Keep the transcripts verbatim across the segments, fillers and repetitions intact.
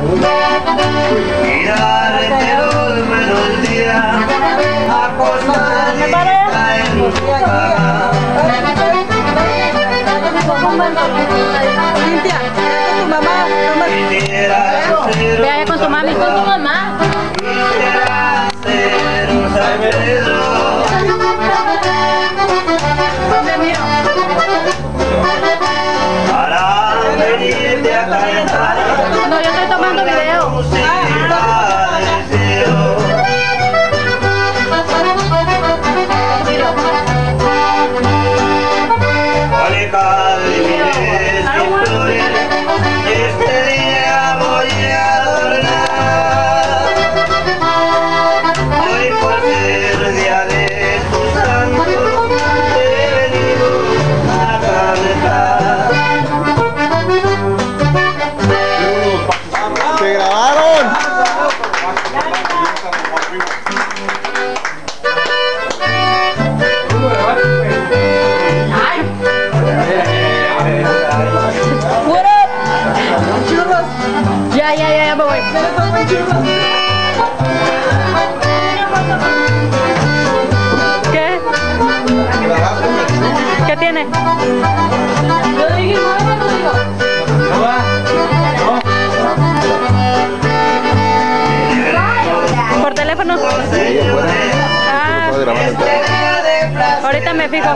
y darte los buenos días, acostadita en tu cama. Cintia, con tu mamá, vaya con tu mami, con tu mamá. Quisiera ser un San Pedro. Para venirte a cantar. No, yo estoy tomando video. Música del cielo. Vale, jardines y flores, este día voy a adornar. Hoy por ser día de tu santo, he venido a cantar. ¡Se grabaron! Ya, ya, ya, ya me voy. ¿Qué? ¿Qué tiene? Yo dije, no, no digo. ¿No va? ¿No? ¿Por teléfono? Ah, ahorita me fijo.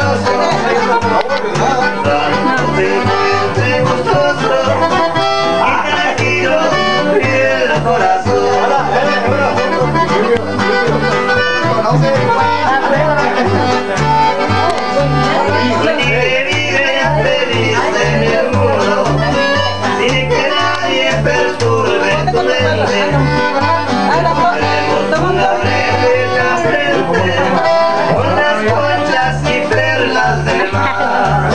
con las conchas y perlas del mar.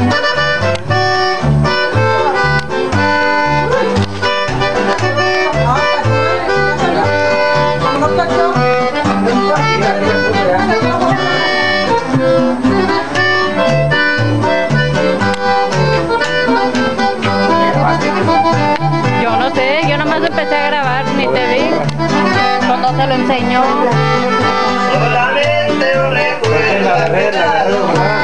Yo no sé, yo nomás empecé a grabar, ni te vi cuando se lo enseñó. Solamente un recuerdo.